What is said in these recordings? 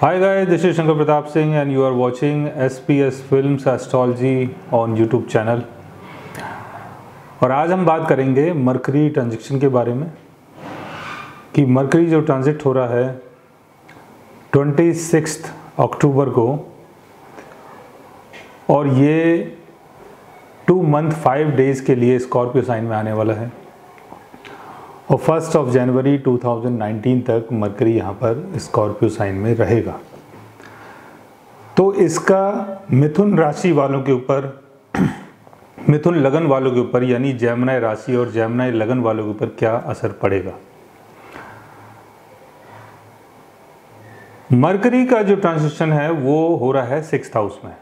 Hi guys, this is Shankar Pratap Singh and you are watching SPS Films Astrology on YouTube channel। और आज हम बात करेंगे mercury transition के बारे में कि मरकरी जो ट्रांजिट हो रहा है 26 अक्टूबर को और ये 2 मंथ 5 डेज़ के लिए स्कॉर्पियो साइन में आने वाला है और 1 जनवरी 2019 तक मरकरी यहाँ पर स्कॉर्पियो साइन में रहेगा। तो इसका मिथुन राशि वालों के ऊपर, मिथुन लगन वालों के ऊपर यानी जेमिनी राशि और जेमिनी लगन वालों के ऊपर क्या असर पड़ेगा। मरकरी का जो ट्रांजिशन है वो हो रहा है 6th हाउस में।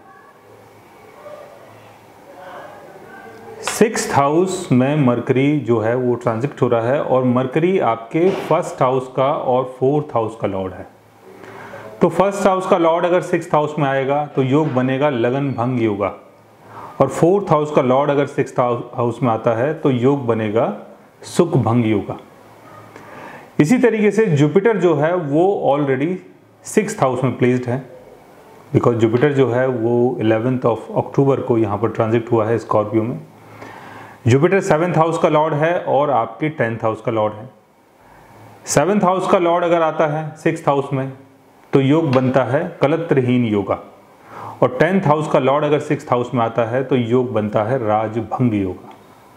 6th हाउस में मरकरी जो है वो ट्रांजिट हो रहा है और मरकरी आपके 1st हाउस का और 4th हाउस का लॉर्ड है। तो 1st हाउस का लॉर्ड अगर 6th हाउस में आएगा तो योग बनेगा लगन भंग योगा और 4th हाउस का लॉर्ड अगर 6th हाउस में आता है तो योग बनेगा सुख भंग योगा। इसी तरीके से जुपिटर जो है वो ऑलरेडी 6th हाउस में प्लेस्ड है, बिकॉज जुपिटर जो है वो 11th अक्टूबर को यहाँ पर ट्रांजिट हुआ है स्कॉर्पियो में। जुपिटर 7th हाउस का लॉर्ड है और आपके 10th हाउस का लॉर्ड है। 7th हाउस का लॉर्ड अगर आता है 6th हाउस में तो योग बनता है कलत्रहीन योगा और 10th हाउस का लॉर्ड अगर 6th हाउस में आता है तो योग बनता है राजभंग योगा।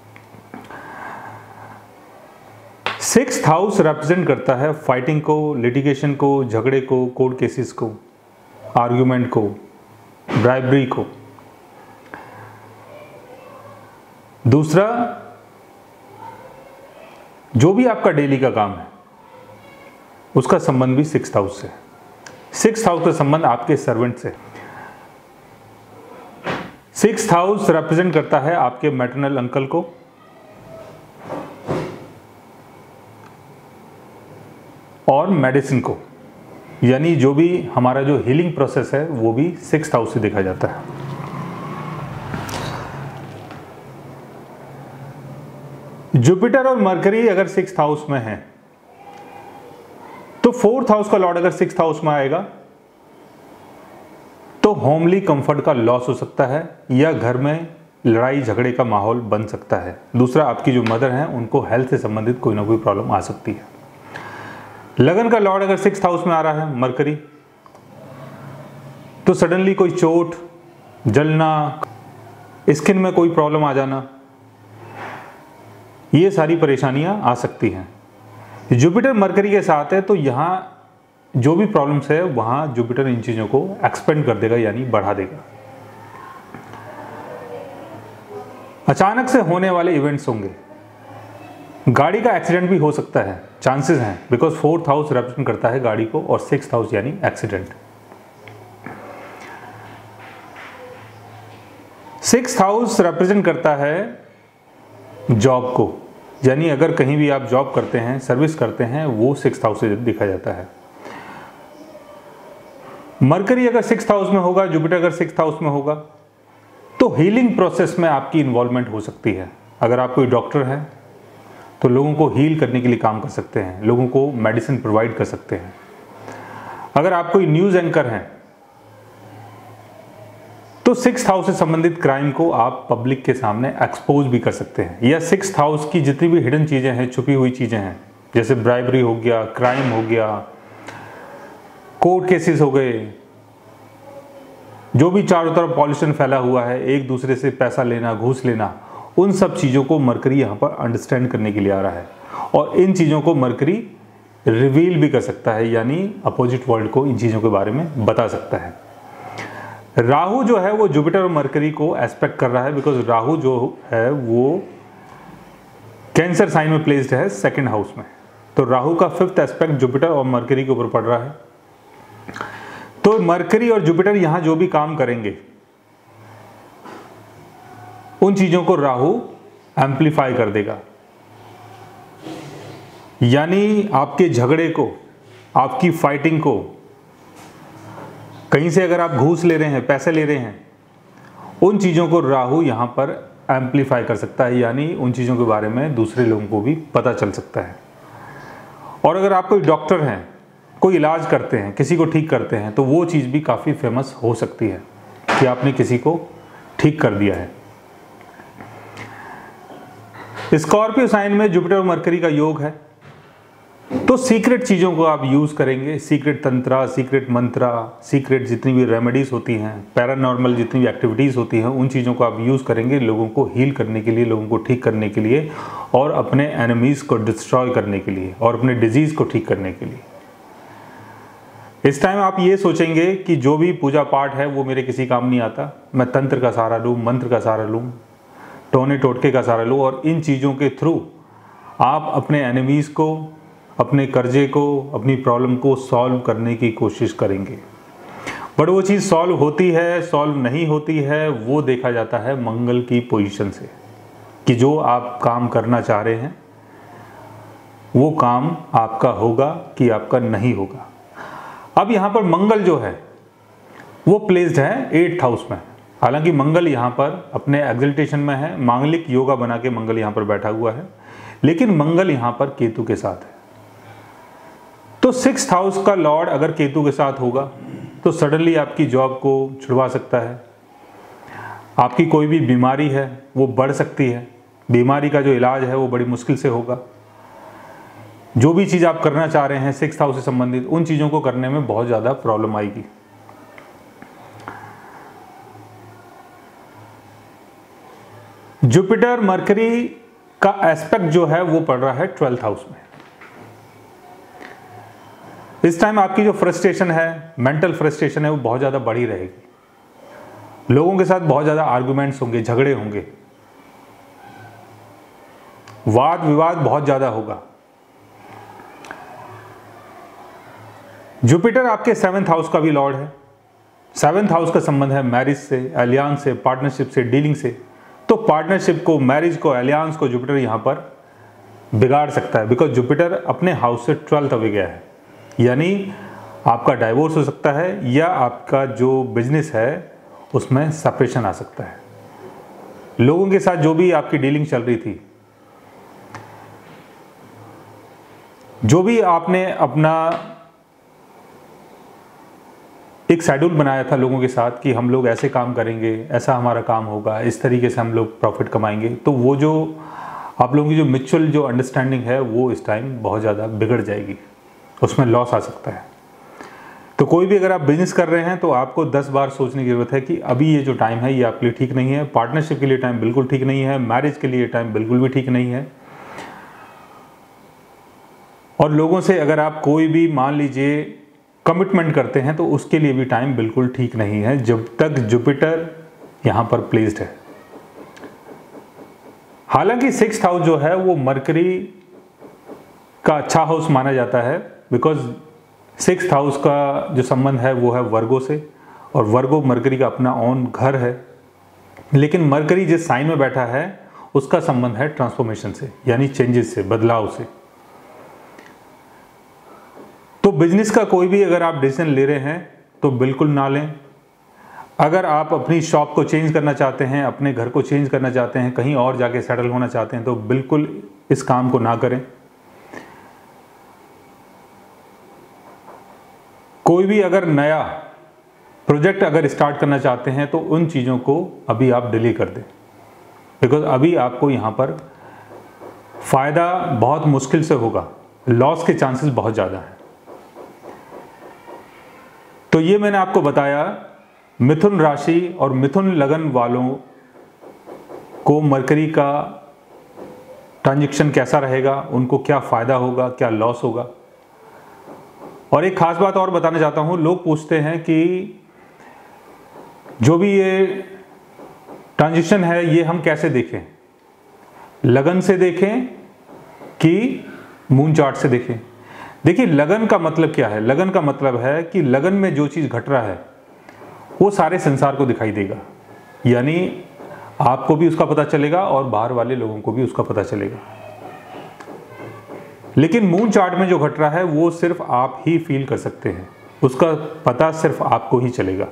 6th हाउस रिप्रेजेंट करता है फाइटिंग को, लिटिगेशन को, झगड़े को, कोर्ट केसेस को, आर्ग्यूमेंट को, ब्राइबरी को। दूसरा, जो भी आपका डेली का काम है उसका संबंध भी 6th हाउस से। 6th हाउस का संबंध आपके सर्वेंट से। 6th हाउस रिप्रेजेंट करता है आपके मैटरनल अंकल को और मेडिसिन को, यानी जो भी हमारा जो हीलिंग प्रोसेस है वो भी 6th हाउस से देखा जाता है। जुपिटर और मरकरी अगर 6th हाउस में है तो 4th हाउस का लॉर्ड अगर 6th हाउस में आएगा तो होमली कंफर्ट का लॉस हो सकता है या घर में लड़ाई झगड़े का माहौल बन सकता है। दूसरा, आपकी जो मदर हैं उनको हेल्थ से संबंधित कोई ना कोई प्रॉब्लम आ सकती है। लगन का लॉर्ड अगर 6th हाउस में आ रहा है मरकरी तो सडनली कोई चोट, जलना, स्किन में कोई प्रॉब्लम आ जाना, ये सारी परेशानियां आ सकती हैं। जुपिटर मरकरी के साथ है तो यहाँ जो भी प्रॉब्लम्स है वहाँ जुपिटर इन चीज़ों को एक्सपेंड कर देगा यानी बढ़ा देगा। अचानक से होने वाले इवेंट्स होंगे, गाड़ी का एक्सीडेंट भी हो सकता है, चांसेस हैं, बिकॉज 4th हाउस रिप्रेजेंट करता है गाड़ी को और 6th हाउस यानी एक्सीडेंट। 6th हाउस रिप्रेजेंट करता है जॉब को, यानी अगर कहीं भी आप जॉब करते हैं, सर्विस करते हैं, वो 6th हाउस से दिखा जाता है। मरकरी अगर 6th हाउस में होगा, जुपिटर अगर 6th हाउस में होगा तो हीलिंग प्रोसेस में आपकी इन्वॉल्वमेंट हो सकती है। अगर आप कोई डॉक्टर हैं तो लोगों को हील करने के लिए काम कर सकते हैं, लोगों को मेडिसिन प्रोवाइड कर सकते हैं। अगर आप कोई न्यूज़ एंकर हैं तो 6th हाउस से संबंधित क्राइम को आप पब्लिक के सामने एक्सपोज भी कर सकते हैं, या 6th हाउस की जितनी भी हिडन चीज़ें हैं, छुपी हुई चीज़ें हैं, जैसे ब्राइबरी हो गया, क्राइम हो गया, कोर्ट केसेस हो गए, जो भी चारों तरफ पॉल्यूशन फैला हुआ है, एक दूसरे से पैसा लेना, घूस लेना, उन सब चीज़ों को मरकरी यहाँ पर अंडरस्टैंड करने के लिए आ रहा है और इन चीज़ों को मरकरी रिवील भी कर सकता है, यानी अपोजिट वर्ल्ड को इन चीज़ों के बारे में बता सकता है। राहु जो है वो जुपिटर और मरकरी को एस्पेक्ट कर रहा है, बिकॉज राहु जो है वो कैंसर साइन में प्लेस्ड है 2nd हाउस में। तो राहु का 5th एस्पेक्ट जुपिटर और मरकरी के ऊपर पड़ रहा है। तो मरकरी और जुपिटर यहां जो भी काम करेंगे उन चीजों को राहु एम्पलीफाई कर देगा, यानी आपके झगड़े को, आपकी फाइटिंग को, कहीं से अगर आप घूस ले रहे हैं, पैसे ले रहे हैं, उन चीज़ों को राहु यहाँ पर एम्पलीफाई कर सकता है, यानी उन चीज़ों के बारे में दूसरे लोगों को भी पता चल सकता है। और अगर आप कोई डॉक्टर हैं, कोई इलाज करते हैं, किसी को ठीक करते हैं, तो वो चीज़ भी काफ़ी फेमस हो सकती है कि आपने किसी को ठीक कर दिया है। स्कॉर्पियो साइन में जुपिटर और मरकरी का योग है, तो सीक्रेट चीज़ों को आप यूज़ करेंगे, secret tantra, secret mantra, secret जितनी भी रेमेडीज़ होती हैं, पैरानॉर्मल जितनी भी एक्टिविटीज़ होती हैं, उन चीज़ों को आप यूज़ करेंगे लोगों को हील करने के लिए, लोगों को ठीक करने के लिए, और अपने एनिमीज़ को डिस्ट्रॉय करने के लिए, और अपने डिजीज़ को ठीक करने के लिए। इस टाइम आप ये सोचेंगे कि जो भी पूजा पाठ है वो मेरे किसी काम नहीं आता, मैं तंत्र का सहारा लूँ, मंत्र का सहारा लूँ, टोने टोटके का सहारा लूँ, और इन चीज़ों के थ्रू आप अपने एनिमीज़ को, अपने कर्जे को, अपनी प्रॉब्लम को सॉल्व करने की कोशिश करेंगे। बट वो चीज़ सॉल्व होती है, सॉल्व नहीं होती है, वो देखा जाता है मंगल की पोजीशन से, कि जो आप काम करना चाह रहे हैं वो काम आपका होगा कि आपका नहीं होगा। अब यहाँ पर मंगल जो है वो प्लेस्ड है 8th हाउस में। हालांकि मंगल यहाँ पर अपने एक्सल्टेशन में है, मांगलिक योगा बना के मंगल यहाँ पर बैठा हुआ है, लेकिन मंगल यहाँ पर केतु के साथ है। तो 6th हाउस का लॉर्ड अगर केतु के साथ होगा तो सडनली आपकी जॉब को छुड़वा सकता है, आपकी कोई भी बीमारी है वो बढ़ सकती है, बीमारी का जो इलाज है वो बड़ी मुश्किल से होगा। जो भी चीज़ आप करना चाह रहे हैं 6th हाउस से संबंधित, उन चीज़ों को करने में बहुत ज़्यादा प्रॉब्लम आएगी। जुपिटर मरकरी का एस्पेक्ट जो है वो पड़ रहा है 12th हाउस में। इस टाइम आपकी जो फ्रस्ट्रेशन है, मेंटल फ्रस्ट्रेशन है, वो बहुत ज़्यादा बढ़ी रहेगी। लोगों के साथ बहुत ज़्यादा आर्गुमेंट्स होंगे, झगड़े होंगे, वाद विवाद बहुत ज़्यादा होगा। जुपिटर आपके 7th हाउस का भी लॉर्ड है। 7th हाउस का संबंध है मैरिज से, अलियांस से, पार्टनरशिप से, डीलिंग से। तो पार्टनरशिप को, मैरिज को, अलियांस को जुपिटर यहाँ पर बिगाड़ सकता है, बिकॉज जुपिटर अपने हाउस से 12th अवे गया है। यानी आपका डाइवोर्स हो सकता है, या आपका जो बिजनेस है उसमें सेपरेशन आ सकता है। लोगों के साथ जो भी आपकी डीलिंग चल रही थी, जो भी आपने अपना एक शेड्यूल बनाया था लोगों के साथ कि हम लोग ऐसे काम करेंगे, ऐसा हमारा काम होगा, इस तरीके से हम लोग प्रॉफिट कमाएंगे, तो वो जो आप लोगों की जो म्यूचुअल जो अंडरस्टैंडिंग है वो इस टाइम बहुत ज़्यादा बिगड़ जाएगी, उसमें लॉस आ सकता है। तो कोई भी अगर आप बिजनेस कर रहे हैं तो आपको 10 बार सोचने की ज़रूरत है कि अभी ये जो टाइम है ये आपके लिए ठीक नहीं है, पार्टनरशिप के लिए टाइम बिल्कुल ठीक नहीं है, मैरिज के लिए टाइम बिल्कुल भी ठीक नहीं है। और लोगों से अगर आप कोई भी मान लीजिए कमिटमेंट करते हैं तो उसके लिए भी टाइम बिल्कुल ठीक नहीं है, जब तक जुपिटर यहाँ पर प्लेस्ड है। हालांकि 6th हाउस जो है वो मरकरी का अच्छा हाउस माना जाता है, बिकॉज 6th हाउस का जो संबंध है वो है वर्गो से, और वर्गो मरकरी का अपना ओन घर है। लेकिन मरकरी जिस साइन में बैठा है उसका संबंध है ट्रांसफॉर्मेशन से, यानी चेंजेस से, बदलाव से। तो बिजनेस का कोई भी अगर आप डिसीजन ले रहे हैं तो बिल्कुल ना लें। अगर आप अपनी शॉप को चेंज करना चाहते हैं, अपने घर को चेंज करना चाहते हैं, कहीं और जाके सेटल होना चाहते हैं, तो बिल्कुल इस काम को ना करें। कोई भी अगर नया प्रोजेक्ट अगर स्टार्ट करना चाहते हैं तो उन चीज़ों को अभी आप डिले कर दें, बिकॉज अभी आपको यहाँ पर फ़ायदा बहुत मुश्किल से होगा, लॉस के चांसेस बहुत ज़्यादा हैं। तो ये मैंने आपको बताया मिथुन राशि और मिथुन लगन वालों को मरकरी का ट्रांजैक्शन कैसा रहेगा, उनको क्या फ़ायदा होगा, क्या लॉस होगा। और एक ख़ास बात और बताना चाहता हूँ, लोग पूछते हैं कि जो भी ये ट्रांजैक्शन है ये हम कैसे देखें, लगन से देखें कि मून चार्ट से देखें। देखिए लगन का मतलब क्या है, लगन का मतलब है कि लगन में जो चीज़ घट रहा है वो सारे संसार को दिखाई देगा, यानी आपको भी उसका पता चलेगा और बाहर वाले लोगों को भी उसका पता चलेगा। लेकिन मून चार्ट में जो घट रहा है वो सिर्फ आप ही फील कर सकते हैं, उसका पता सिर्फ आपको ही चलेगा।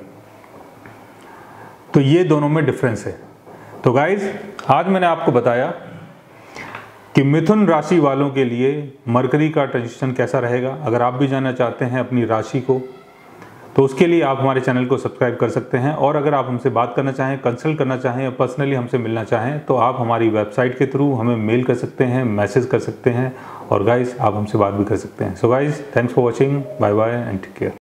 तो ये दोनों में डिफरेंस है। तो गाइज आज मैंने आपको बताया कि मिथुन राशि वालों के लिए मरकरी का ट्रांजिशन कैसा रहेगा। अगर आप भी जानना चाहते हैं अपनी राशि को, तो उसके लिए आप हमारे चैनल को सब्सक्राइब कर सकते हैं। और अगर आप हमसे बात करना चाहें, कंसल्ट करना चाहें या पर्सनली हमसे मिलना चाहें, तो आप हमारी वेबसाइट के थ्रू हमें मेल कर सकते हैं, मैसेज कर सकते हैं, और गाइस आप हमसे बात भी कर सकते हैं। So guys, thanks for watching, bye bye and take care.